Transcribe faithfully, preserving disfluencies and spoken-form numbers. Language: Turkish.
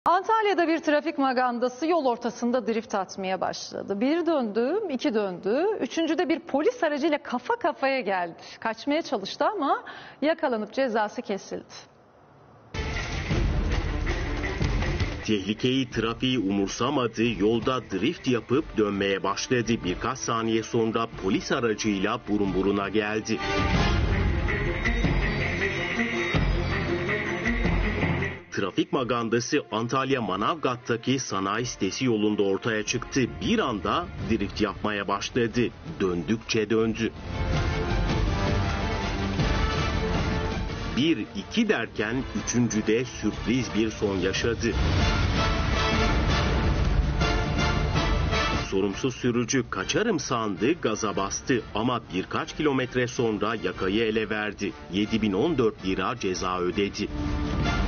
Antalya'da bir trafik magandası yol ortasında drift atmaya başladı. Bir döndü, iki döndü, üçüncüde bir polis aracıyla kafa kafaya geldi. Kaçmaya çalıştı ama yakalanıp cezası kesildi. Tehlikeyi, trafiği umursamadı, yolda drift yapıp dönmeye başladı. Birkaç saniye sonra polis aracıyla burun buruna geldi. Trafik magandası Antalya Manavgat'taki sanayi sitesi yolunda ortaya çıktı. Bir anda drift yapmaya başladı. Döndükçe döndü. Bir, iki derken üçüncüde sürpriz bir son yaşadı. Sorumsuz sürücü kaçarım sandı, gaza bastı ama birkaç kilometre sonra yakayı ele verdi. yedi bin on dört lira ceza ödedi.